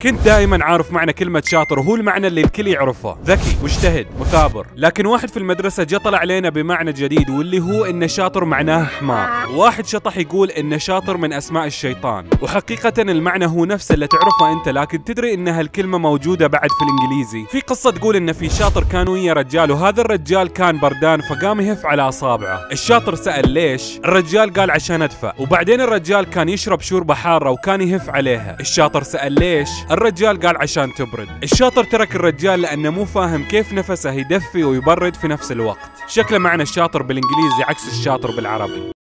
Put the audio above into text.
كنت دائما عارف معنى كلمة شاطر، وهو المعنى اللي الكل يعرفه، ذكي، مجتهد، مثابر. لكن واحد في المدرسة جا طلع علينا بمعنى جديد، واللي هو ان شاطر معناه حمار. واحد شطح يقول ان شاطر من اسماء الشيطان، وحقيقة المعنى هو نفسه اللي تعرفه انت، لكن تدري ان هالكلمة موجودة بعد في الانجليزي. في قصة تقول ان في شاطر كان ويا رجال، وهذا الرجال كان بردان فقام يهف على اصابعه. الشاطر سأل ليش؟ الرجال قال عشان ادفى. وبعدين الرجال كان يشرب شوربة حارة وكان يهف عليها. الشاطر سأل ليش؟ الرجال قال عشان تبرد. الشاطر ترك الرجال لانه مو فاهم كيف نفسه يدفي ويبرد في نفس الوقت. شكله معنى الشاطر بالانجليزي عكس الشاطر بالعربي.